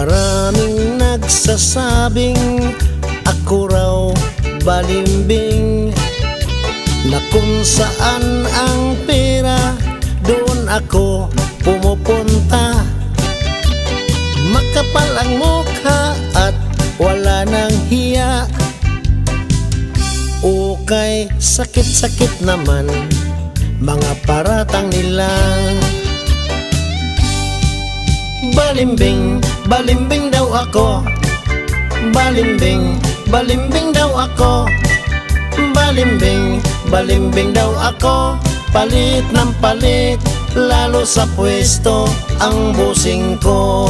Maraming nagsasabing ako raw balimbing, na kung saan ang pera doon ako pumupunta. Makapal ang mukha at wala nang hiya, okay, sakit-sakit naman mga paratang nila. Balimbing, balimbing daw ako. Balimbing, balimbing daw ako. Balimbing, balimbing daw ako. Palit ng palit, lalo sa pwesto ang busing ko.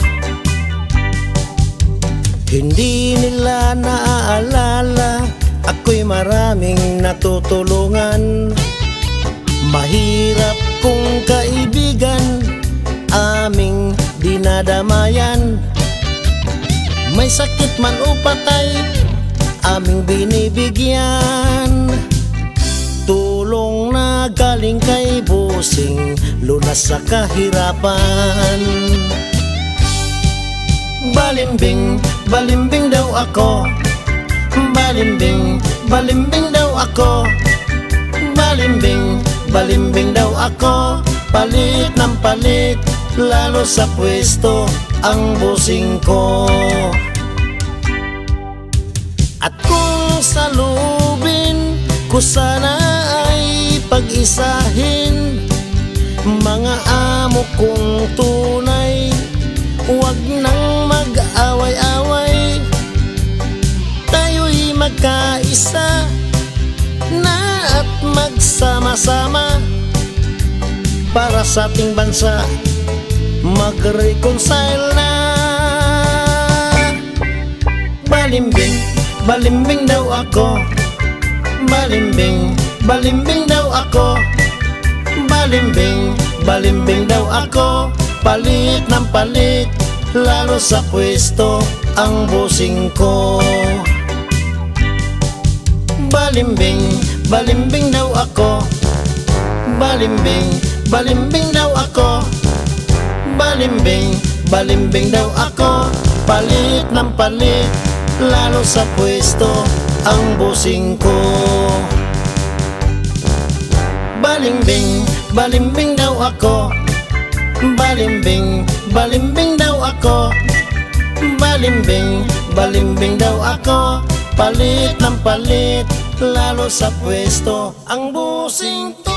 Hindi nila naaalala ako'y maraming natutulungan. Mahirap kong kaibigan aming dinadamayan. May sakit man o patay aming binibigyan. Tulong na galing kay busing, lunas sa kahirapan. Balimbing, balimbing daw ako. Balimbing, balimbing daw ako. Balimbing, balimbing daw ako. Palit ng palit, lalo sa pwesto ang busing ko. At kung salubin ko sana ay pag-isahin mga amo kong tunay, huwag nang mag-away-away. Tayo'y magkaisa na at magsama-sama para sa ating bansa mag-reconcile na. Balimbing, balimbing daw ako. Balimbing, balimbing daw ako. Balimbing, balimbing daw ako. Palit ng palit, lalo sa pwesto ang busing ko. Balimbing, balimbing daw ako. Balimbing, balimbing daw ako. Balimbing, balimbing daw ako. Palit ng palit, lalo sa pwesto ang busing ko. Balimbing, balimbing daw ako. Balimbing, balimbing daw ako. Balimbing, balimbing daw ako. Palit ng palit, lalo sa pwesto ang busing ko.